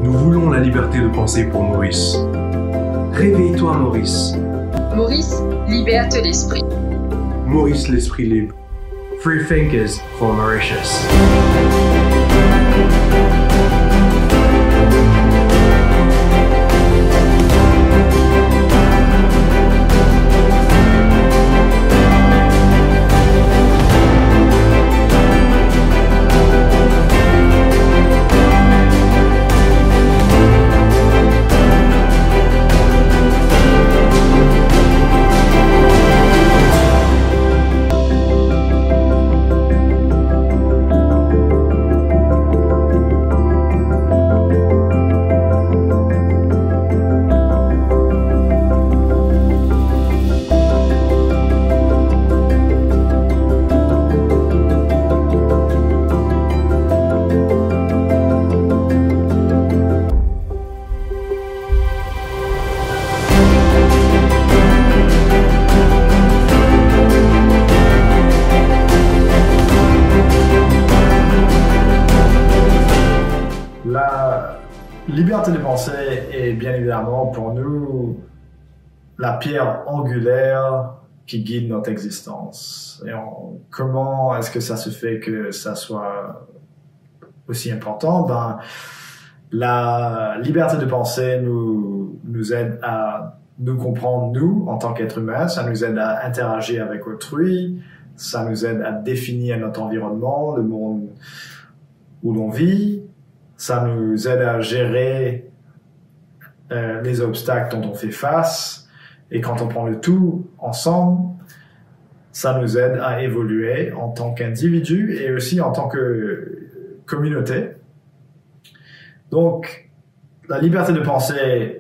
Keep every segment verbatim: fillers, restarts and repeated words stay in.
Nous voulons la liberté de penser pour Maurice. Réveille-toi, Maurice. Maurice, libère-te l'esprit. Maurice, l'esprit libre. Free thinkers for Mauritius. La liberté de penser est bien évidemment pour nous la pierre angulaire qui guide notre existence. Et on, comment est-ce que ça se fait que ça soit aussi important? Ben, la liberté de penser nous, nous aide à nous comprendre, nous, en tant qu'êtres humains. Ça nous aide à interagir avec autrui. Ça nous aide à définir notre environnement, le monde où l'on vit. Ça nous aide à gérer euh, les obstacles dont on fait face. Et quand on prend le tout ensemble, ça nous aide à évoluer en tant qu'individu et aussi en tant que communauté. Donc, la liberté de penser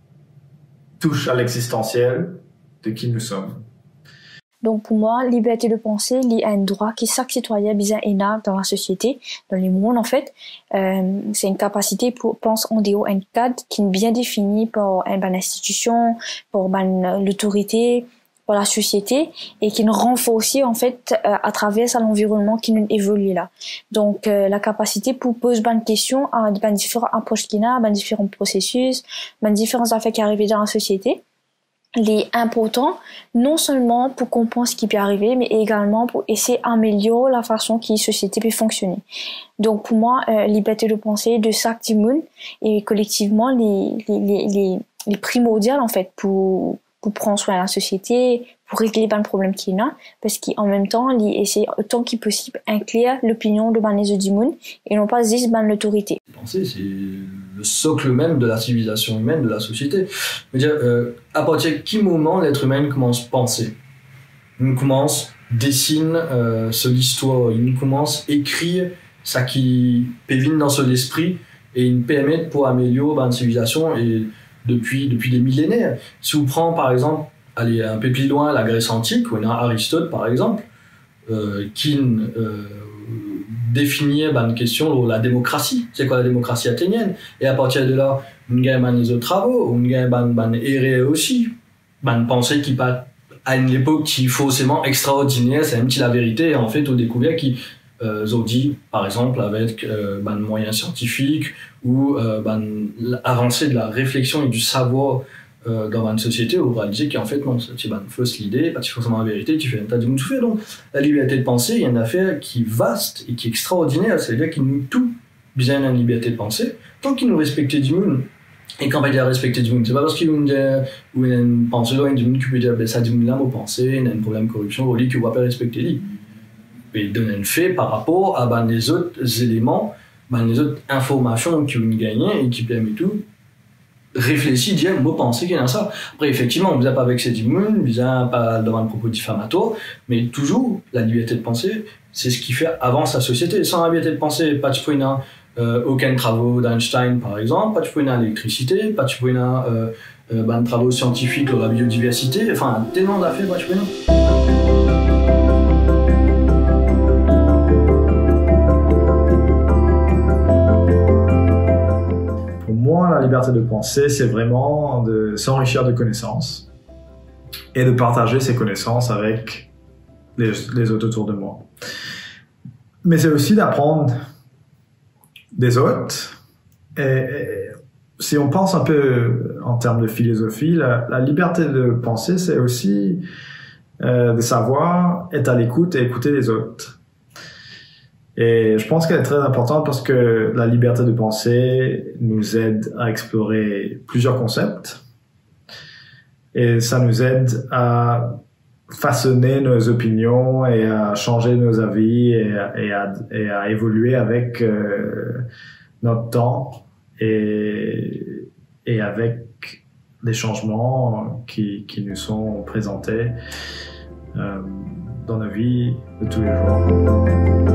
touche à l'existentiel de qui nous sommes. Donc pour moi, liberté de penser liée à un droit qui chaque citoyen bien énorme dans la société, dans le monde en fait. Euh, c'est une capacité pour penser en dehors un cadre qui est bien défini par une bonne institution, par une l'autorité, par la société et qui nous renforce aussi en fait euh, à travers l'environnement qui nous évolue là. Donc euh, la capacité pour poser bonnes questions à ben, différentes approches qu'il y a, ben, différents processus, ben, différents affaires qui arrivent dans la société. Les importants, non seulement pour comprendre ce qui peut arriver, mais également pour essayer d'améliorer la façon que la société peut fonctionner. Donc pour moi, euh, liberté de penser de chaque monde et collectivement les les les les, les primordiales en fait pour pour prendre soin de la société, pour régler ben, le problème qu'il y a, parce qu'en même temps, ils essaient autant qu'il possible inclure l'opinion de ben, les autres du monde et non pas juste ben, l'autorité. Penser, c'est le socle même de la civilisation humaine, de la société. Je veux dire, euh, à partir de quel moment l'être humain commence à penser? Il commence dessine euh, son histoire, il commence écrire ça qui pévine dans son esprit et il permet pour améliorer ben, une civilisation et depuis depuis des millénaires. Si on prend par exemple, allez un peu plus loin, la Grèce antique, où on a Aristote par exemple, euh, qui euh, définit ben, une question la démocratie. C'est quoi la démocratie athénienne? Et à partir de là, on gagne ben, les autres travaux, on gagne ben, ben erré aussi, ben pensée qui pas à une époque qui est forcément extraordinaire, c'est même si la vérité en fait on découvert qui euh, ont dit par exemple avec euh, ben moyens scientifiques ou euh, ben l'avancée de la réflexion et du savoir euh, dans une société où on réalise qu'en fait non, c'est ben fausse l'idée, pas forcément la vérité, tu fais un tas de tout fait. Donc la liberté de penser, il y a une affaire qui est vaste et qui est extraordinaire, c'est-à-dire qu'il nous tout bien la liberté de penser tant qu'il nous respecte du monde. Et quand on dit respecter du monde, c'est pas parce qu'il y a une pensée loin du monde qui peut dire ben ça du monde là mon pensée, il y a un problème de corruption, au lit que vous ne pas respecter lui. Et donner un fait par rapport à ben, les autres éléments, ben, les autres informations qui ont gagné et qui permettent tout réfléchir, dire, moi penser qu'il y a ça. Après, effectivement, on ne vient pas avec ces monde, on ne vient pas devant un propos diffamatoire, mais toujours, la liberté de penser, c'est ce qui fait avance la société. Sans la liberté de penser, pas de point euh, aucun travaux d'Einstein, par exemple, pas de point l'électricité, pas de point euh, euh, ben, travaux scientifiques sur la biodiversité, enfin, tellement d'affaires, pas de point. La liberté de penser, c'est vraiment de s'enrichir de connaissances et de partager ces connaissances avec les, les autres autour de moi. Mais c'est aussi d'apprendre des autres, et, et, si on pense un peu en termes de philosophie, la, la liberté de penser, c'est aussi euh, de savoir être à l'écoute et écouter les autres. Et je pense qu'elle est très importante parce que la liberté de penser nous aide à explorer plusieurs concepts et ça nous aide à façonner nos opinions et à changer nos avis et à, et à, et à évoluer avec euh, notre temps et, et avec les changements qui, qui nous sont présentés euh, dans nos vies de tous les jours.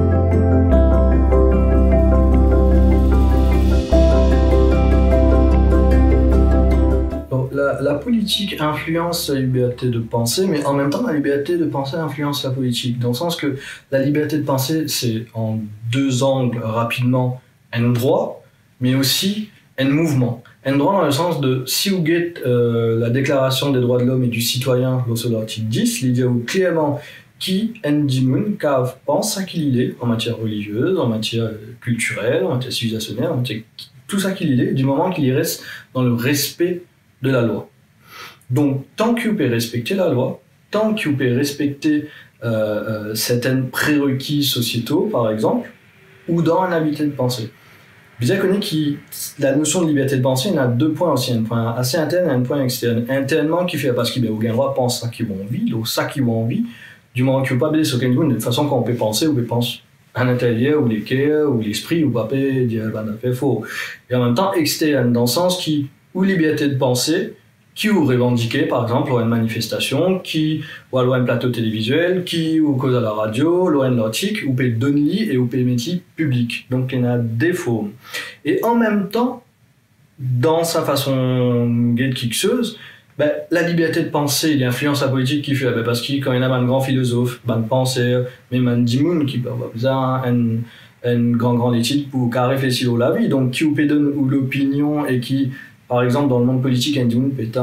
La, la politique influence la liberté de penser, mais en même temps, la liberté de penser influence la politique. Dans le sens que la liberté de penser, c'est en deux angles rapidement un droit, mais aussi un mouvement. Un droit dans le sens de, si vous guettez euh, la Déclaration des droits de l'homme et du citoyen, l'article dix, il dit clairement qui Ndimoun Kav pense à qu'il est en matière religieuse, en matière culturelle, en matière civilisationnelle, en matière, tout ça qu'il est, du moment qu'il y reste dans le respect de la loi. Donc, tant que vous pouvez respecter la loi, tant que vous pouvez respecter euh, euh, certains prérequis sociétaux, par exemple, ou dans un habitat de pensée. Vous avez connu que la notion de liberté de pensée, il y a deux points aussi, un point assez interne et un point externe. Internement qui fait parce qu'il y a aucun droit pense ça qui ont envie, donc ça qui ont envie, du moment que vous ne pouvez pas baisser aucun de toute façon, quand on peut penser, vous pouvez penser à l'intérieur, ou les cœurs, ou l'esprit, ou pas dire ben, fait faux. Et en même temps, externe, dans le sens qui ou liberté de penser, qui vous revendiquez, par exemple, ou une manifestation, qui ou alors un plateau télévisuel, qui ou cause à la radio, ou une l'article, ou peut donner et ou peut mettre public. Donc il y en a des formes. Et en même temps, dans sa façon guette kixeuse, ben, la liberté de penser, il influence la politique qui fait, ben, parce que quand il y a un grand philosophe, un penseur, même un dimoun qui peut avoir besoin un un grand grand étude pour réfléchir à la vie, donc qui ou peut donner l'opinion et qui par exemple, dans le monde politique, un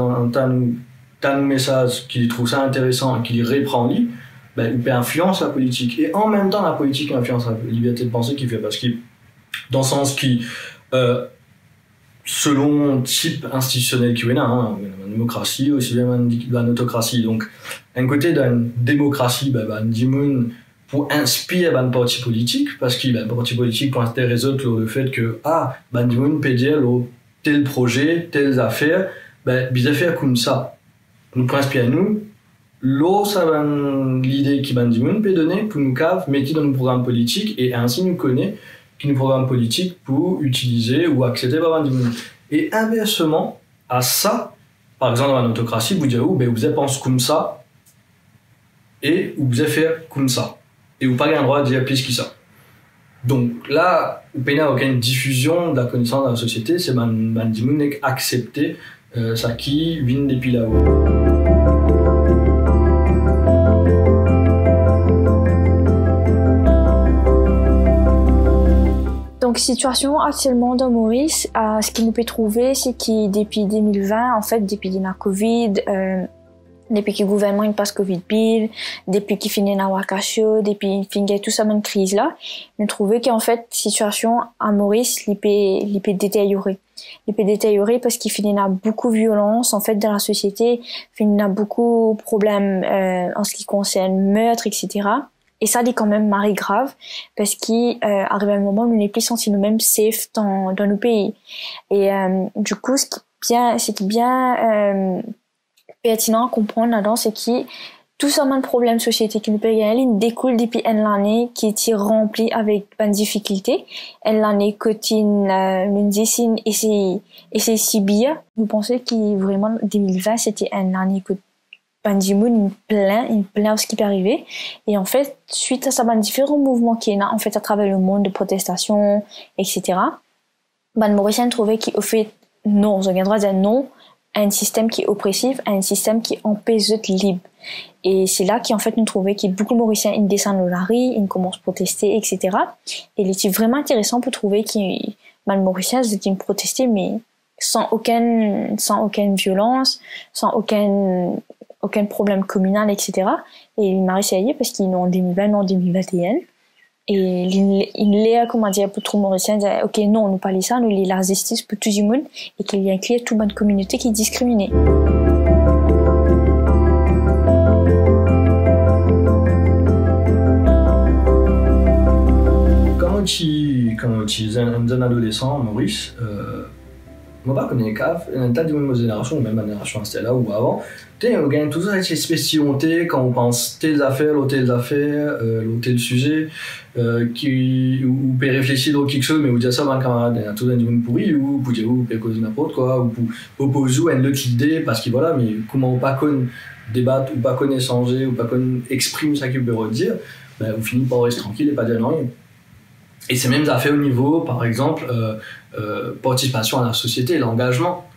un message qui trouve ça intéressant et qui reprend lui, ben, il peut influencer la politique. Et en même temps, la politique influence la liberté de penser qui fait parce que, dans le sens qui, euh, selon le type institutionnel qu'il y a, hein, une démocratie, aussi bien une autocratie. Donc, un côté d'une démocratie, ben, ben, dimoun pour inspirer un parti politique, parce qu'il y a un parti politique pour intéresser le fait que, ah, ben, dimoun peut dire, tel projet, telles affaires, ben, des affaires comme ça, nous inspirent nous, l'eau, ça va l'idée qui va nous peut donner pour nous cave, mettre dans nos programmes politiques et ainsi nous connaît qui nous programmes politiques pour utiliser ou accepter par nous. Et inversement, à ça, par exemple dans l'autocratie, vous dites, oh, ben, vous pensez comme ça et vous avez fait comme ça. Et vous n'avez pas le droit de dire plus que ça. Donc là, il n'y a aucune diffusion de la connaissance dans la société, c'est que accepter euh, ça qui vient depuis là-haut. Donc, situation actuellement dans Maurice, euh, ce qu'il nous peut trouver, c'est que depuis deux mille vingt, en fait, depuis la Covid, euh, depuis que le gouvernement passe Covid pile, depuis qu'il finit la Wakasho, depuis qu'il finit tout ça, une crise là, nous trouvons qu'en fait, situation à Maurice, il peut, il peut détériorer. Il peut détériorer parce qu'il finit à beaucoup de violence, en fait, dans la société, il finit à beaucoup de problèmes, euh, en ce qui concerne meurtre, et cetera. Et ça, c'est quand même marré grave, parce qu'il euh, arrive un moment où on n'est plus senti nous-mêmes safe dans, dans nos pays. Et, euh, du coup, ce qui est bien, c'est bien, euh, pertinent à comprendre là-dedans, c'est que tout ça, de problèmes société qui nous peut gagner, il découle depuis une année qui est remplie avec plein de difficultés. Une année cotine, une dessine et c'est, et c'est si bien. Vous pensez que vraiment, deux mille vingt, c'était une année que Bandimoun, il plein, il plein ce qui peut arriver. Et en fait, suite à ça, ben, différents mouvements qui est là, en fait, à travers le monde de protestation, et cetera, ben, Mauricien trouvait qu'il, au fait, non, on a le droit de dire non, à un système qui est oppressif, à un système qui empêche d'être libre. Et c'est là qu'en fait nous trouvons qu'il y a beaucoup de Mauriciens, ils descendent dans la rue, ils commencent à protester, et cetera. Et il était vraiment intéressant pour trouver que les Mauriciens étaient protester, mais sans aucune, sans aucune violence, sans aucun, aucun problème communal, et cetera. Et il m'a réussi à y aller parce qu'ils sont en deux mille vingt, en deux mille vingt et un. Et il, il est, comment dire, pour tout Mauricien, dire, ok, non, nous parlons ça, nous, il la justice pour tout le monde, et qu'il y a inclure toute bonne communauté qui est discriminée. Quand tu, quand tu es un jeune adolescent, Maurice, euh, moi, je connais pas, un tas de ma génération, ou même ma génération, c'était là ou avant, tu sais, on gagne toujours cette espèce de honte quand on pense telles affaires, l'autre telles affaires, euh, l'autre tel sujet, euh, qui, ou, ou peut réfléchir dans quelque chose, mais vous dire ça, mon camarade, il y a tout un monde pourri, ou pour dire, ou peut causer n'importe quoi, ou pour opposer à une autre idée, parce que voilà, mais comment on pas connaît débattre, ou pas connaît changer, ou pas connaît exprimer ça qu'il peut redire, ben, vous finissez par rester tranquille et pas dire rien. Et c'est même affaires au niveau, par exemple, euh, euh, participation à la société, l'engagement.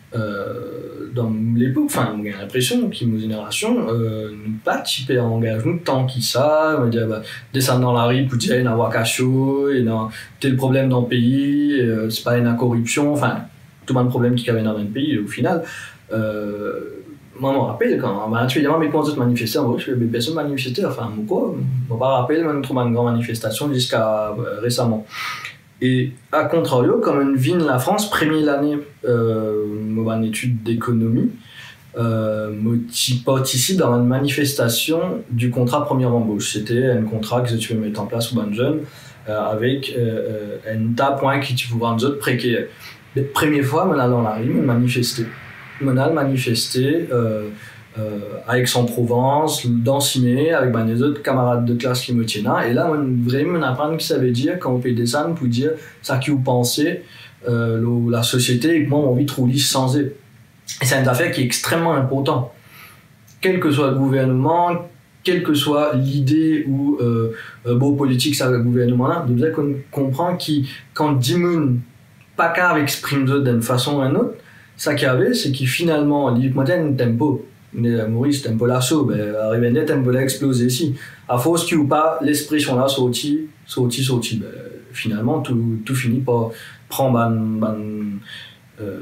Euh, dans l'époque, enfin, j'ai l'impression qu'une nos génération, euh, nous pas typé en engagement tant qu'ils savent, on dire, bah, descendre dans la rue pour dire, il y a un wakacho, il y a tel problème dans le pays, euh, c'est pas une corruption, enfin, tout le monde problème qui avait dans le pays, au final. Euh, moi, je me rappelle quand, bah, tu évidemment, mais quand on manifestait, en vrai, je fais personne manifestait, enfin, quoi, je me rappelle, même trop une grande manifestation jusqu'à euh, récemment. Et à contrario, comme une ville, la France, première année, euh, en études d'économie, euh, je participe dans une manifestation du contrat première embauche. C'était un contrat que tu peux mettre en place pour un jeune, euh, avec euh, un tas de points qui tu pouvais rendre autres précaires. La première fois, je suis dans la rue, je manifestais. Je manifesté euh, euh, à Aix-en-Provence, dans Cimé, avec ben, les autres camarades de classe qui me tiennent là. Et là, on vraiment apprendre ce que ça veut dire quand on peut descendre pour dire ça qui vous pensez, euh, le, la société, et que moi, on a envie de trouver sans eux. Et c'est une affaire qui est extrêmement importante. Quel que soit le gouvernement, quelle que soit l'idée ou euh, euh, beau politique, ça, le gouvernement-là, de dire qu'on comprend que quand Dimoun, pas qu'à exprime d'une façon ou d'une autre, ça qu'il y avait, c'est qu'il finalement, il y a un tempo. Maurice, tempo l'assaut, ben, arrivé à tempo l'a explosé ici. À force qu'il ou pas, l'expression là, sorti, sorti, sorti. Ben, finalement, tout, tout finit par prendre un, ban, euh,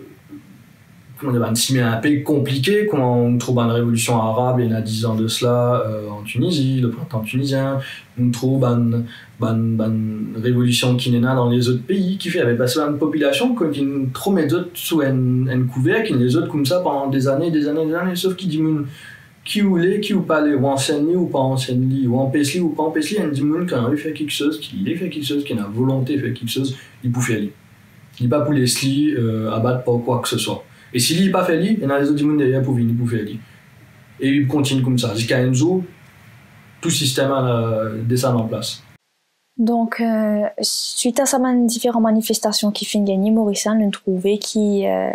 comment dire, un cimé un peu compliqué, quand on trouve une révolution arabe il y a dix ans de cela euh, en Tunisie, le printemps tunisien, on trouve une, une, une révolution qui n'est pas dans les autres pays, qui fait avec une population qui trop met d'autres sous un, un couvert, qui les autres comme ça pendant des années, des années, des années, sauf qui dit qui ou les, qui ou pas les, ou enseigne ou pas enseigne, ou empêche ou pas empêche, il dit que quand il fait quelque chose, qu'il fait quelque chose, qu'il a volonté de faire quelque chose, il peut faire. Il n'est pas pour les sli euh, abattre par quoi que ce soit. Et s'il n'est pas fait, il y en a les autres gens derrière pour venir pour faire. Et il continue comme ça. Jusqu'à un jour, tout le système a descend en place. Donc, euh, suite à ces différentes manifestations qui font gagner, Maurice a trouvé que euh,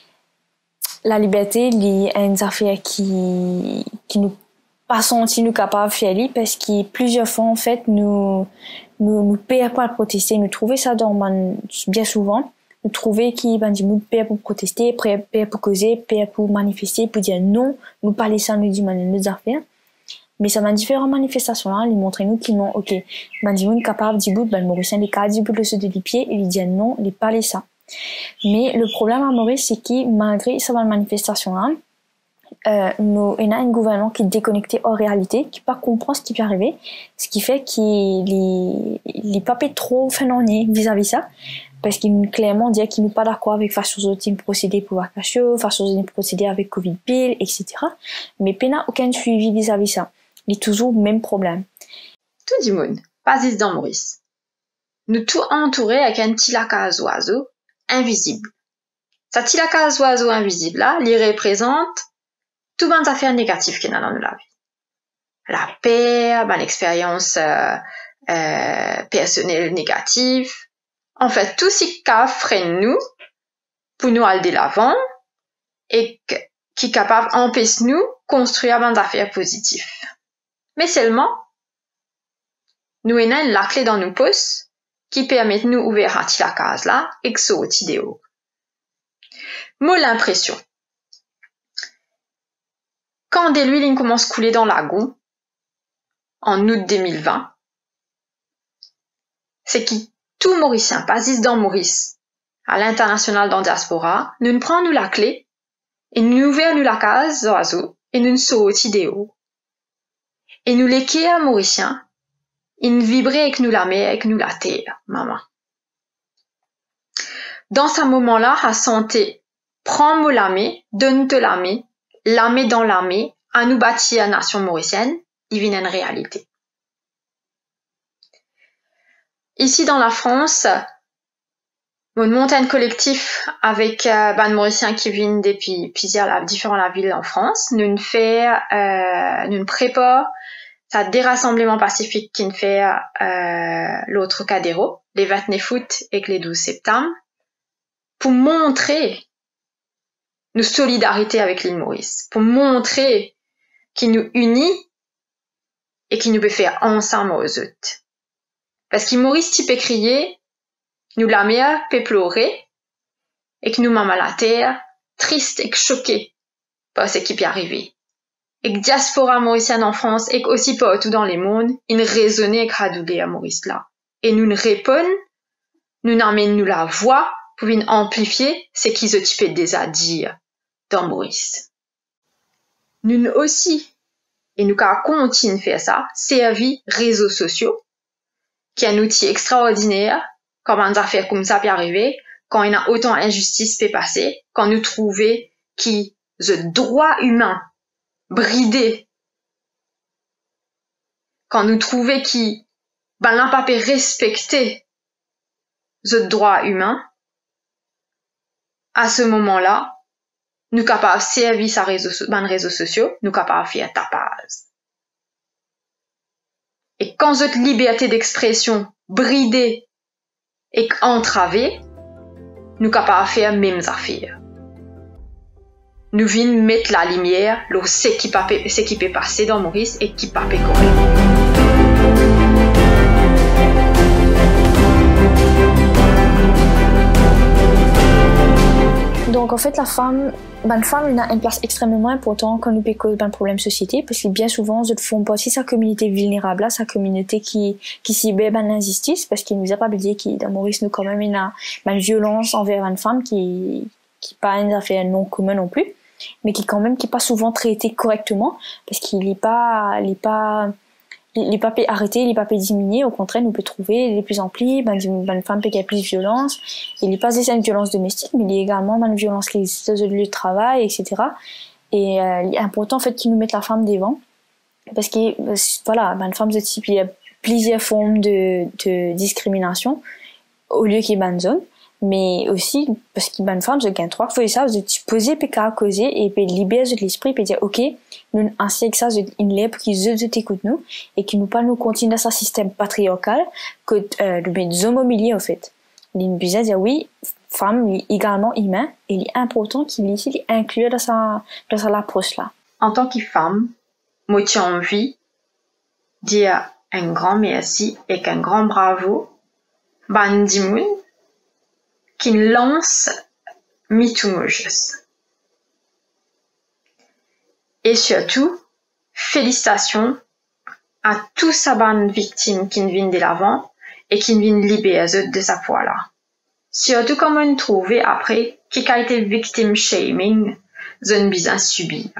la liberté est une affaire qui, qui nous pas senti nous capables de faire, parce que plusieurs fois, en fait, nous, nous, nous payons pas à protester. Nous trouvons ça dans, bien souvent. Nous trouvons qu'il y a des gens qui pour protester, payent pour causer, payent pour manifester, pour dire non, nous parler ça, nous dire nos affaires. Mais ça m'a différentes manifestations là, ils montrent nous qu'ils n'ont, ok, ben, des gens capables de dire, ben, Maurice, les cas, du bout de ceux de pied, et ils disent non, ils parlent ça. Mais le problème à Maurice, c'est que malgré ces manifestations là, euh, nous, il y a un gouvernement qui est déconnecté hors réalité, qui pas comprend ce qui peut arriver, ce qui fait qu'il n'est pas trop phénoménal vis-à-vis ça. Parce qu'il clairement dit qu'il n'est pas d'accord avec façon dont il procéder pour vacation, façon dont il procéder avec Covid pile, et cetera. Mais il n'a aucun suivi vis-à-vis ça. Il est toujours le même problème. Tout du monde, pas ici dans Maurice. Nous tout entouré avec un petit lac oiseau invisible. Cet petit lac oiseau invisible là, il représente tout les affaires négatives qu'il y a dans la vie. La peur, ben, l'expérience euh, euh, personnelle négative. En fait, tout ce qui freine nous pour nous aller de l'avant et qui est capable d'empêcher nous de construire des affaires positives. Mais seulement, nous avons la clé dans nos pouces qui permet de nous ouvrir la case là et que ce soit idéal. Moi, l'impression. Quand des l'huile commence à couler dans le lagon, en août deux mille vingt, c'est qui tout Mauricien, pas juste dans Maurice, à l'international dans diaspora, nous prenons nous la clé et nous ouvrons nous la case d'oiseau et nous sautons idéaux. Et nous l'équer à Mauricien, il vibrait avec nous la mer, avec nous la terre, maman. Dans ce moment-là, à santé, prends-moi la main, donne-te la main, la main dans la main, à nous bâtir la nation mauricienne, il vient une réalité. Ici dans la France, on monte un collectif avec euh, ben mauriciens qui viennent depuis plusieurs différentes villes en France. Nous fait, euh, nous prépare ça des rassemblements pacifiques qui nous fait euh, l'autre cadéro, les vingt-neuf août et les douze septembre, pour montrer nos solidarités avec l'île Maurice, pour montrer qu'il nous unit et qu'il nous peut faire ensemble aux autres. Parce qu'il Maurice type crier, nous la mère peut pleurer, et que nous maman la terre, triste et choquée par ce qui peut arriver. Et que diaspora mauricienne en France, et aussi partout dans les mondes, il résonnait avec Radoulé à Maurice là. Et nous ne répondons, nous n'amènent nous la voix, pour venir amplifier ce qu'ils occupent déjà dire dans Maurice. Nous aussi, et nous continuons de faire ça, servi réseaux sociaux, qui est un outil extraordinaire, quand une affaire comme ça peut arriver, quand il y a autant d'injustice peut passer, quand nous trouvons qui le droit humain bridé, quand nous trouvons qui ben n'a pas pu respecter le droit humain, à ce moment-là, nous capables de servir ces réseaux, ben réseaux sociaux, nous capables de faire tapage. Et quand cette liberté d'expression bridée et entravée, nous capables de faire les mêmes affaires. Nous venons mettre la lumière sur ce qui peut, ce qui peut passer dans Maurice et qui peut correct. Donc en fait la femme, ben, la femme a une place extrêmement importante quand nous cause un problème de société parce que bien souvent ils font partie de sa communauté vulnérable, sa communauté qui qui subit ben l'injustice parce qu'il nous a pas dit qu'il dans Maurice nous quand même une ben, violence envers une femme qui qui pas une affaire non commune non plus, mais qui quand même qui pas souvent traitée correctement parce qu'il est pas il est pas les papiers arrêtés, les papiers diminués, au contraire, nous peut trouver les plus amplis, ben, une femme peut qu'il y a plus de violence. Il n'est pas une violence domestique, mais il y a également une violence qui existe dans le lieu de travail, et cetera. Et euh, il est important, en fait, qu'ils nous mettent la femme devant. Parce que, voilà, ben, une femme de type, il y a plusieurs formes de, de discrimination, au lieu qu'il y ait une zone. Mais aussi, parce qu'il y a une femme, c'est qu'un trois fois ça, vous êtes poser, puis qu'à causer, et puis libérer de l'esprit, puis dire, ok, nous, ainsi que ça, vous êtes une lèvre qui se écoute nous, et qui nous pas nous continuer dans ce système patriarcal, que, euh, le hommes au milieu, en fait. Il nous disait, dire, oui, femme, il est également humain, et il est important qu'il est ici, inclure dans sa, dans sa approche là. En tant que femme, moi, j'ai envie de dire un grand merci et qu'un grand bravo, ban dimoun, qui lance MeToo. Et surtout, félicitations à tous ces bonnes victimes qui viennent de l'avant et qui viennent libérer de sa foi-là. Surtout comme on trouve après qui a été victime shaming, zone bizarre subir.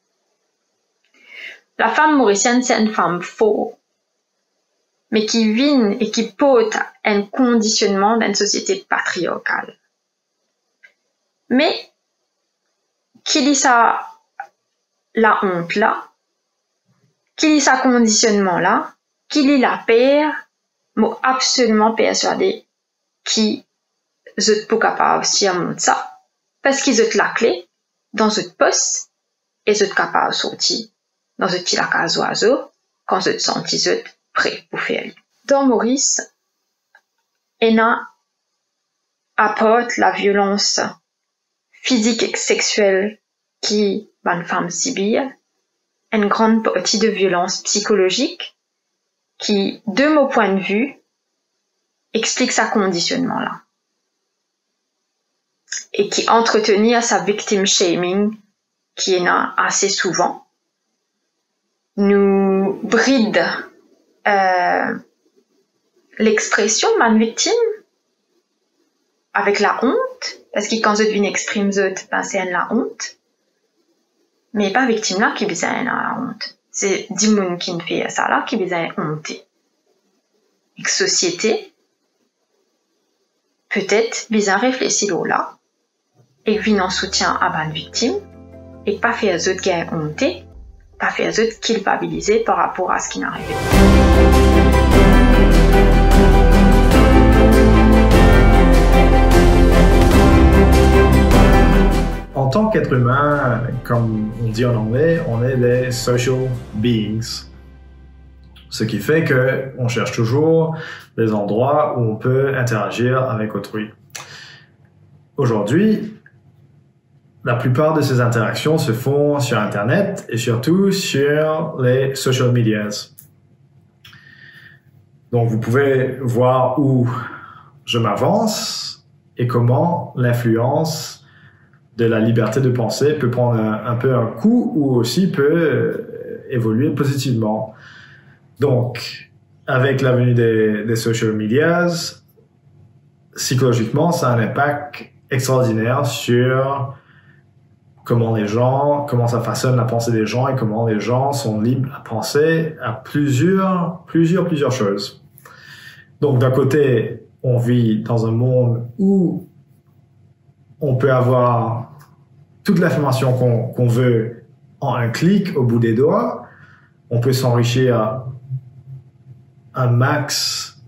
La femme mauricienne, c'est une femme forte, mais qui vient et qui porte un conditionnement d'une société patriarcale. Mais, qui lit ça, la honte là, qui lit ça conditionnement là, qui lit la peur, moi absolument persuadé qui n'êtes pas capable aussi à monter ça, parce qu'ils ont la clé dans votre poste et vous êtes capable de sortir dans ce petit lac à oiseau quand vous êtes senti prêt pour faire. Dans Maurice, Ena apporte la violence physique et sexuelle qui va une femme subir, une grande partie de violence psychologique qui, de mon point de vue, explique sa conditionnement-là. Et qui entretenir sa victim shaming qui est là assez souvent, nous bride euh, l'expression de ma victime avec la honte, parce que quand je devine exprime je ben c'est la honte, mais pas victime là qui besoin la honte, c'est Dimoun qui me fait ça là qui besoin honter. et société, peut-être bien réfléchir là, et venir en soutien à une victime, et pas faire les autres gains honte, pas faire les autres culpabiliser par rapport à ce qui n'est arrivé. En tant qu'être humain, comme on dit en anglais, on est des social beings. Ce qui fait qu'on cherche toujours des endroits où on peut interagir avec autrui. Aujourd'hui, la plupart de ces interactions se font sur Internet et surtout sur les social medias. Donc vous pouvez voir où je m'avance et comment l'influence de la liberté de penser peut prendre un, un peu un coup ou aussi peut euh, évoluer positivement. Donc, avec la venue des, des social medias, psychologiquement, ça a un impact extraordinaire sur comment les gens, comment ça façonne la pensée des gens et comment les gens sont libres à penser à plusieurs, plusieurs, plusieurs choses. Donc, d'un côté, on vit dans un monde où on peut avoir toute l'information qu'on qu'on veut en un clic au bout des doigts. On peut s'enrichir un max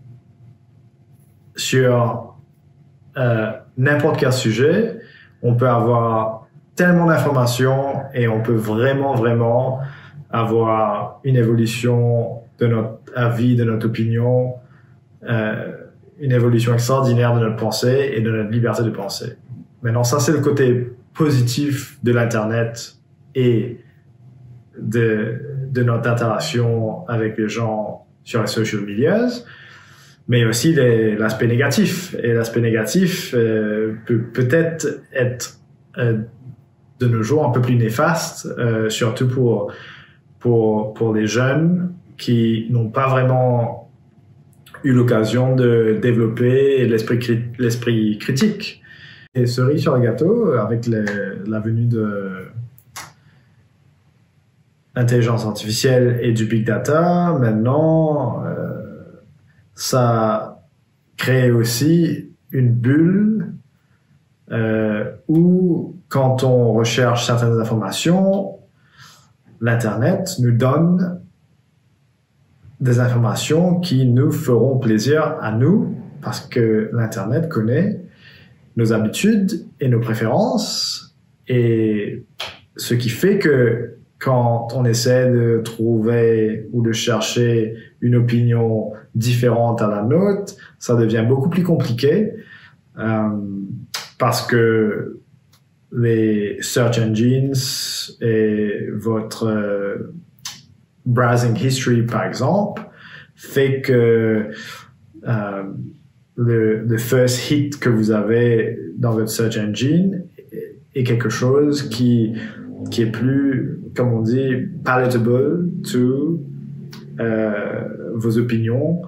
sur euh, n'importe quel sujet. On peut avoir tellement d'informations et on peut vraiment, vraiment avoir une évolution de notre avis, de notre opinion, euh, une évolution extraordinaire de notre pensée et de notre liberté de penser. Maintenant, ça, c'est le côté positif de l'Internet et de, de notre interaction avec les gens sur les social medias, mais aussi les, l'aspect négatif. Et l'aspect négatif euh, peut peut-être être euh, de nos jours un peu plus néfaste, euh, surtout pour, pour, pour les jeunes qui n'ont pas vraiment eu l'occasion de développer l'esprit, cri- l'esprit critique. Et cerise sur le gâteau, avec les, la venue de l'intelligence artificielle et du big data, maintenant, euh, ça crée aussi une bulle euh, où, quand on recherche certaines informations, l'Internet nous donne des informations qui nous feront plaisir à nous, parce que l'Internet connaît nos habitudes et nos préférences, et ce qui fait que quand on essaie de trouver ou de chercher une opinion différente à la nôtre, ça devient beaucoup plus compliqué euh, parce que les search engines et votre euh, browsing history, par exemple, fait que euh, le, le first hit que vous avez dans votre search engine est quelque chose qui, qui est plus, comme on dit, palatable to euh, vos opinions,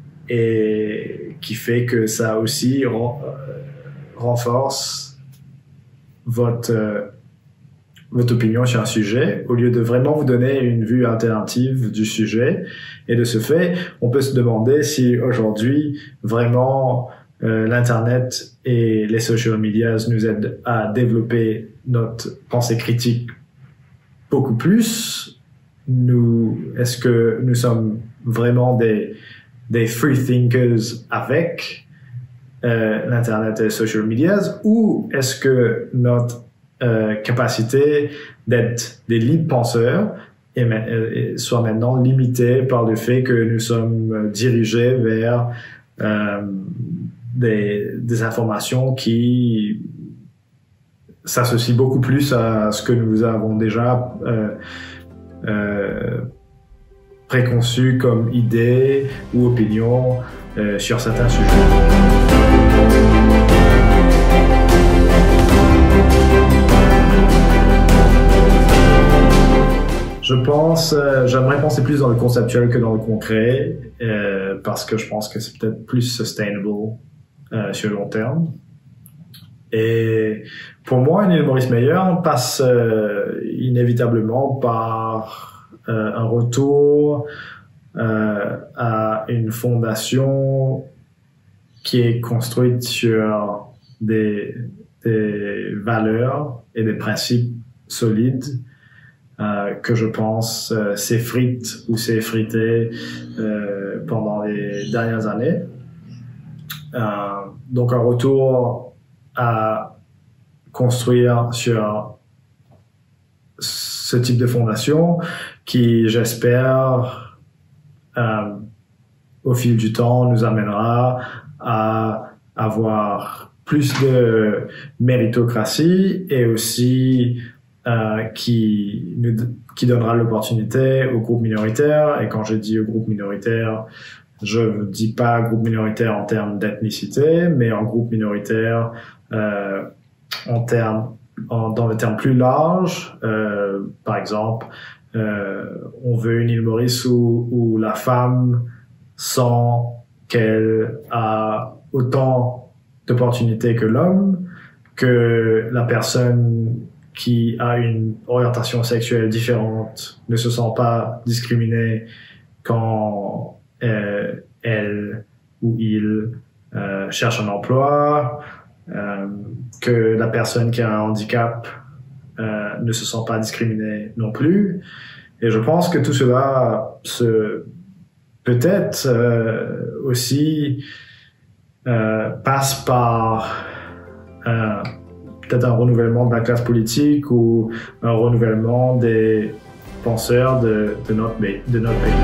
et qui fait que ça aussi ren, euh, renforce votre, euh, votre opinion sur un sujet, au lieu de vraiment vous donner une vue alternative du sujet. Et de ce fait, on peut se demander si aujourd'hui, vraiment, euh, l'Internet et les social medias nous aident à développer notre pensée critique beaucoup plus. Nous, est-ce que nous sommes vraiment des, des free thinkers avec euh, l'Internet et les social medias, ou est-ce que notre euh, capacité d'être des libres penseurs est, est, soit maintenant limitée par le fait que nous sommes dirigés vers euh, des, des informations qui s'associent beaucoup plus à ce que nous avons déjà euh, euh, préconçu comme idées ou opinions euh, sur certains sujets. Je pense, euh, j'aimerais penser plus dans le conceptuel que dans le concret, euh, parce que je pense que c'est peut-être plus sustainable euh, sur le long terme. Et pour moi, une île Maurice Meyer passe euh, inévitablement par euh, un retour euh, à une fondation qui est construite sur des, des valeurs et des principes solides euh, que je pense euh, s'effritent ou s'est effrité euh, pendant les dernières années. Euh, donc un retour à construire sur ce type de fondation qui, j'espère, euh, au fil du temps, nous amènera à avoir plus de méritocratie et aussi euh, qui nous qui donnera l'opportunité aux groupes minoritaires. Et quand je dis aux groupes minoritaires, je ne dis pas groupe minoritaire en termes d'ethnicité, mais en groupe minoritaire euh, en termes en, dans le terme plus large. Euh, par exemple, euh, on veut une île Maurice où, où la femme sent qu'elle a autant d'opportunités que l'homme, que la personne qui a une orientation sexuelle différente ne se sent pas discriminée quand euh, elle ou il euh, cherche un emploi, euh, que la personne qui a un handicap euh, ne se sent pas discriminée non plus. Et je pense que tout cela se peut-être euh, aussi euh, passe par euh, peut-être un renouvellement de la classe politique ou un renouvellement des penseurs de, de, notre, de notre pays.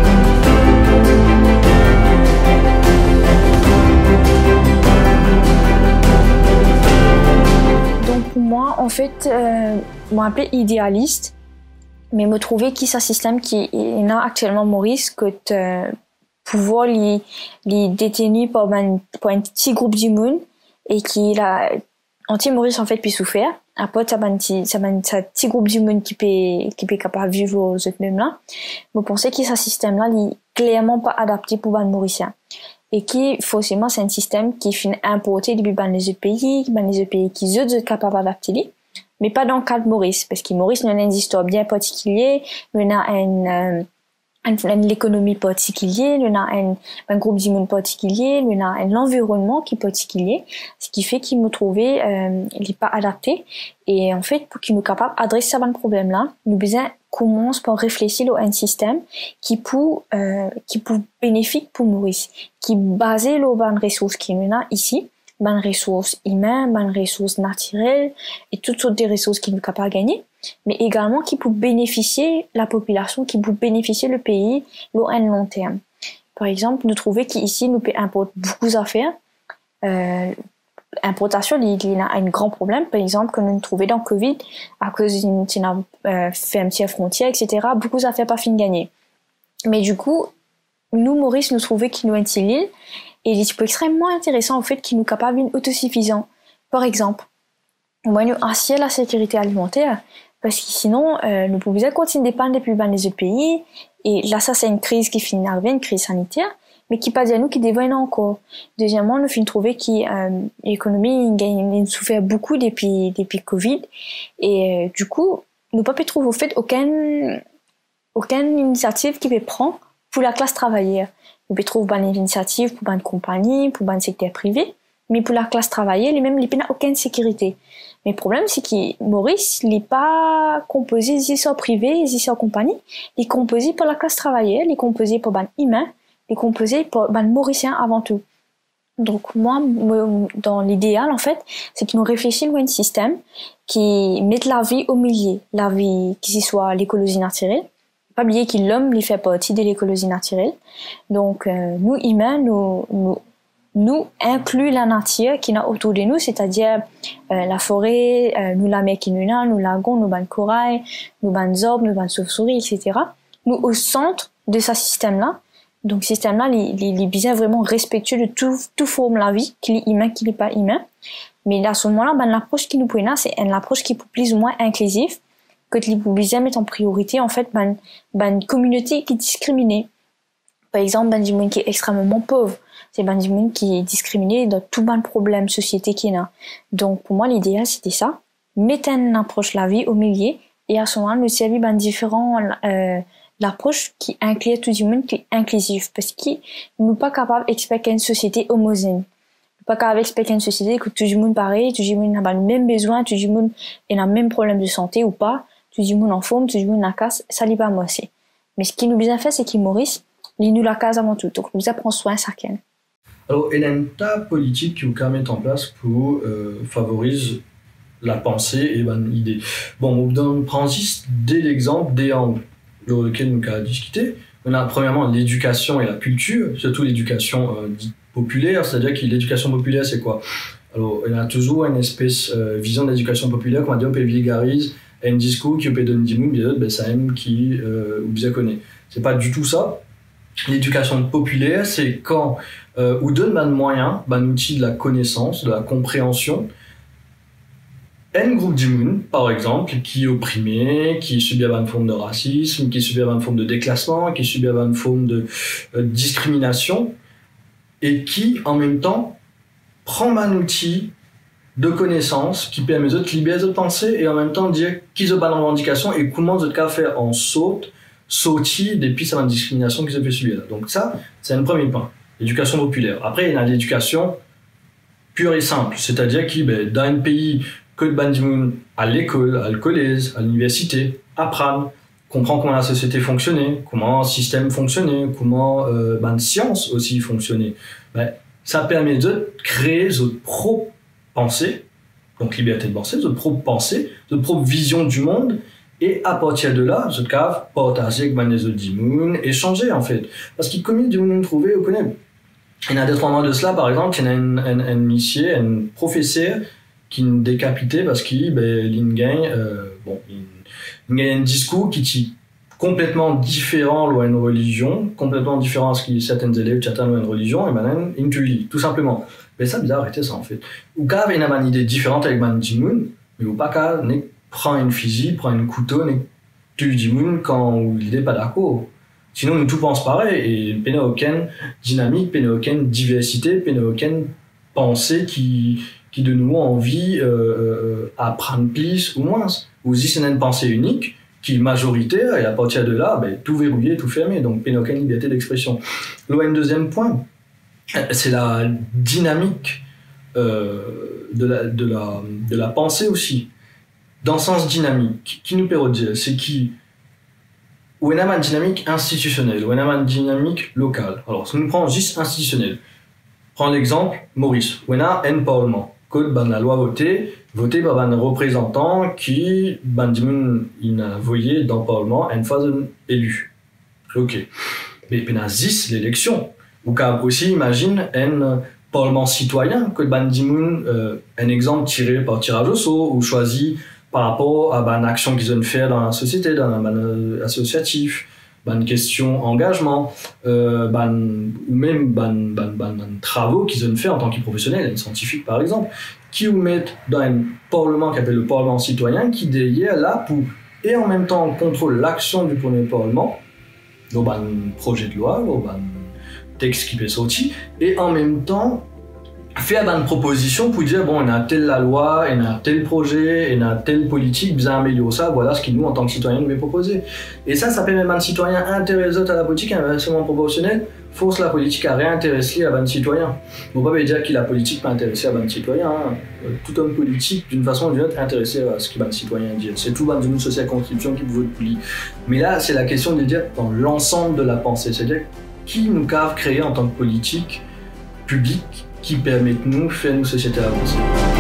Donc pour moi, en fait, euh, moi appelé idéaliste, mais me trouver qui ce système qui est là actuellement Maurice que euh, pouvoir les les détenus par un par un petit groupe du monde et qui la anti Maurice en fait puis souffrir après ça un petit ça un petit groupe du monde qui peut qui peut capable vivre aux autres mêmes là me penser que ce système là est clairement pas adapté pour les Mauriciens et qui forcément c'est un système qui est importé depuis ben les autres pays ben les autres pays qui eux sont capables d'adapter mais pas dans le cas de Maurice, parce que Maurice, nous a une histoire bien particulière, nous a une, euh, une, une l'économie particulière, nous a un, un groupe du monde particulier, nous a un environnement qui est particulier, ce qui fait qu'il nous trouvait, euh, il est pas adapté. Et en fait, pour qu'il nous capable d'adresser ce problème-là, nous besoin commence par réfléchir à un système qui pour, euh, qui pour bénéfique pour Maurice, qui basé sur les ressources qu'il nous a ici, ben ressources humaines, ben ressources naturelles et toutes sortes de ressources qui nous capables de gagner, mais également qui pour bénéficier la population, qui pour bénéficier le pays à un long terme. Par exemple, nous trouvons qu'ici nous peut importer beaucoup d'affaires. Euh, importation, il y a un grand problème. Par exemple, que nous trouvons dans Covid à cause d'une euh, fermeture frontière, et cetera. Beaucoup d'affaires pas fin de gagner. Mais du coup, nous Maurice, nous trouvons qu'il nous est une île. Et il est extrêmement intéressant au fait qu'il nous capable d'une autosuffisance. Par exemple, moi nous assurer la sécurité alimentaire parce que sinon euh, nous pouvons continuer de dépendre des plus bas des autres pays et là ça c'est une crise qui finit d'arriver, une crise sanitaire mais qui pas dire nous qui dévoile encore. Deuxièmement, nous finissons trouver que euh, l'économie gagne souffert beaucoup depuis depuis Covid et euh, du coup nous pas pu trouver au fait aucune aucune initiative qui peut prendre pour la classe travailleur. On peut trouver des initiatives pour des compagnies, pour des secteurs privés, mais pour la classe travaillée, les mêmes, il n'y a aucune sécurité. Mais le problème, c'est que Maurice, il n'est pas composé ici sur privé, ici sur compagnie, il est composé par la classe travaillée, il est composé par des humains, il est composé par des Mauriciens avant tout. Donc, moi, dans l'idéal, en fait, c'est que nous réfléchissons à un système qui met la vie au milieu, la vie, que ce soit l'écologie naturelle, pas oublier que l'homme lui fait partie de l'écologie naturelle. Donc, euh, nous, humains, nous, nous, nous inclut la nature qui est autour de nous, c'est-à-dire euh, la forêt, euh, nous la mer qui nous a, nous lagons, nous ban corail, nous ban arbres, nous ban chauves-souris, et cetera. Nous au centre de ce système-là. Donc, ce système-là, il, il est bien vraiment respectueux de tout, tout forme la vie, qu'il est humain, qu'il n'est pas humain. Mais à ce moment-là, ben, l'approche qui nous prend là, c'est une approche qui est plus ou moins inclusive, que l'hypovisien met en priorité, en fait, ben, ben, une communauté qui est discriminée. Par exemple, ben, du monde qui est extrêmement pauvre. C'est ben, du monde qui est discriminé dans tout ben problème société qu'il y a. Donc, pour moi, l'idéal, c'était ça. Mettre une approche la vie au milieu, et à ce moment-là, nous servir ben, différents, euh, l'approche qui inclut tout le monde, qui est inclusive, parce que nous pas capable d'expliquer une société homogène. Pas capable d'expliquer une société que tout le monde pareil, tout le monde a le même besoin, tout le monde a le même problème de santé ou pas, tout le monde en forme, tout le monde en casse, ça n'est pas moi aussi. Mais ce qui nous bien fait, c'est qu'il Maurice, il nous la case avant tout, donc nous apprend soin chacun. Alors, il y a un tas de politiques qui vous mettent en place pour euh, favoriser la pensée et l'idée. Bon, on prend juste dès l'exemple des angles dans lesquels nous avons discuté. On a premièrement l'éducation et la culture, surtout l'éducation euh, dite populaire, c'est-à-dire que l'éducation populaire, c'est quoi? Alors, il y a toujours une espèce de euh, vision de l'éducation populaire, qu'on va dire, on peut vulgariser un discours qui peut donner des mots, bien d'autres, ben, ça aime qui euh, ou bien connaît. C'est pas du tout ça. L'éducation populaire, c'est quand euh, on donne un moyen, un outil de la connaissance, de la compréhension, un groupe d'humains, par exemple, qui est opprimé, qui subit une forme de racisme, qui subit une forme de déclassement, qui subit une forme de euh, discrimination, et qui, en même temps, prend un outil de connaissance qui permet de libérer de penser et en même temps dire qu'ils ont pas de revendication et comment de cas faire en saute, sortir des pistes à la discrimination qu'ils ont fait subir. Donc ça, c'est un premier point. L'éducation populaire. Après, il y a l'éducation pure et simple, c'est-à-dire que ben, dans un pays que le bandimoun à l'école, à le collège, à l'université, apprendre, comprendre comment la société fonctionnait, comment le système fonctionnait, comment euh, ben, science aussi fonctionnait. Ben, ça permet de créer votre propre pensée, donc liberté de penser, votre propre pensée, votre propre vision du monde, et à partir de là, votre cave, partager avec les autres dimouns, échanger en fait. Parce qu'il combien de dimouns trouver au connaît. Il y a des trois mois de cela, par exemple, il y a un, un, un monsieur, un professeur qui nous décapitait parce qu'il ben, il gagne, euh, bon, il, il gagne un discours qui est complètement différent loin une religion, complètement différent à ce que certains élèves certains loin une religion, et maintenant, il tue, tout simplement. Mais ça, bizarre, arrêtez ça en fait. Ou quand il y a une idée différente avec man dimoun, mais ou pas qu'à prend une fusil, prend un couteau, ne tue dimoun quand il n'est pas d'accord. Sinon, nous tout pense pareil, et il n'y a aucune dynamique, il n'y a aucune diversité, il n'y a aucune pensée qui, qui de nous a envie euh, euh, à prendre plus ou moins. Ou si c'est une pensée unique, qui est majoritaire, et à partir de là, ben, tout verrouillé, tout fermé, donc il n'y a aucune liberté d'expression. Là, un deuxième point, c'est la dynamique euh, de, la, de, la, de la pensée aussi. Dans le sens dynamique, qui nous permet de dire, c'est qui ou on a une dynamique institutionnelle, ou on a une dynamique locale. Alors, si nous prenons juste institutionnel, prends l'exemple Maurice, où on a un parlement, que ben, la loi votée, votée par un représentant qui, ben, il a voyé dans le parlement une fois élu. Ok. Mais il y a dix l'élection. Ou quand aussi, imagine un parlement citoyen, que ben, euh, un exemple tiré par tirage au sort, ou choisi par rapport à une action qu'ils ont fait dans la société, dans un ban associatif, une question engagement, euh, ban, ou même ban, ban, ban, ban travaux qu'ils ont fait en tant que professionnels, scientifiques par exemple, qui vous mettent dans un parlement qui s'appelle le parlement citoyen, qui derrière là pour, et en même temps contrôle l'action du premier parlement, donc un projet de loi, donc un texte qui peut sortir, et en même temps faire une proposition pour dire bon, on a telle la loi, on a tel projet, on a telle politique, bien améliorer ça, voilà ce qui nous en tant que citoyens nous est proposé. Et ça, ça permet à un citoyen intéresser à la politique, inversement proportionnel, force la politique à réintéresser à un citoyen. On ne peut pas dire que la politique peut intéresser à un citoyen. Hein. Tout homme politique, d'une façon ou d'une autre, est intéressé à ce qu'un citoyen dit. C'est tout dans une sociale constitution qui peut voter pour lui. Mais là, c'est la question de dire dans l'ensemble de la pensée, c'est-à-dire qui nous cave créer en tant que politique publique qui permettent nous faire nos sociétés avancer.